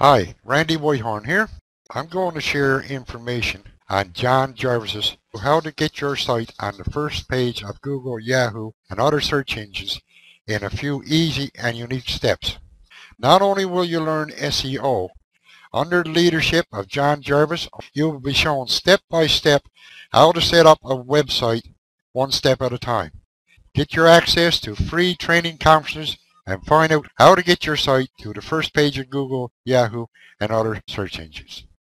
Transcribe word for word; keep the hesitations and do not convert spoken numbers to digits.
Hi, Randy Whitehorn here. I'm going to share information on John Jarvis's how to get your site on the first page of Google, Yahoo, and other search engines in a few easy and unique steps. Not only will you learn S E O, under the leadership of John Jarvis, you will be shown step by step how to set up a website one step at a time. Get your access to free training conferences and find out how to get your site to the first page of Google, Yahoo, and other search engines.